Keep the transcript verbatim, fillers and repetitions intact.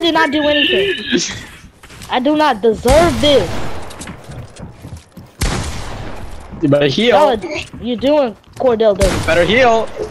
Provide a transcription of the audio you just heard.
did not do anything. I do not deserve this. You better heal. No, you're doing Cordell dirty. Better heal.